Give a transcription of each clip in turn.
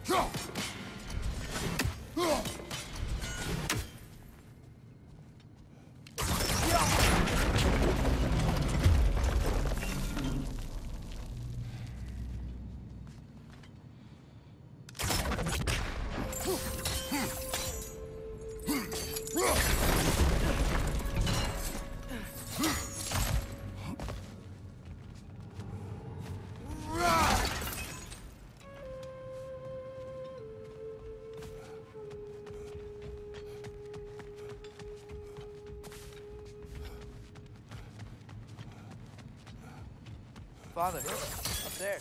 Father, up there.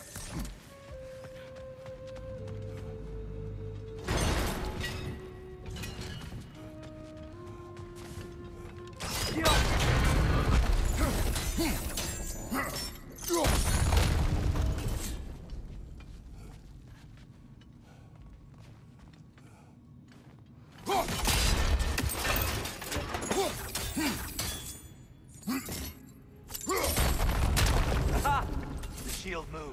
The shield moved.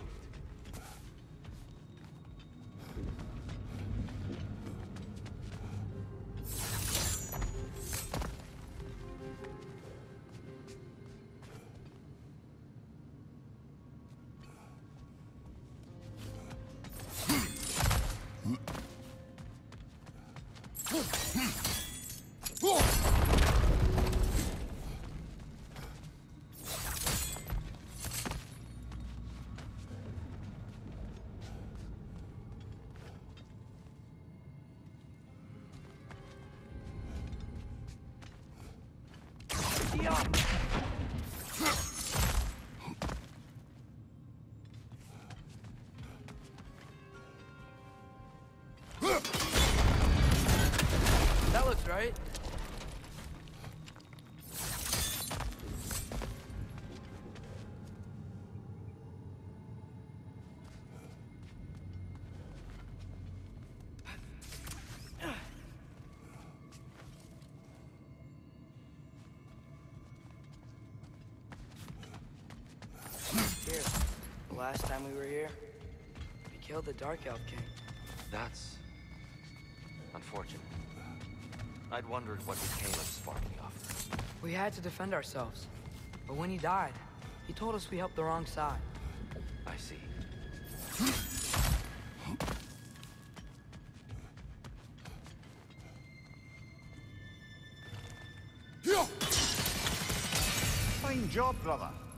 That looks right. Here, the last time we were here, we killed the Dark Elf King. That's unfortunate. I'd wondered what became of Svartalfheim. We had to defend ourselves. But when he died, he told us we helped the wrong side. I see. Fine job, brother.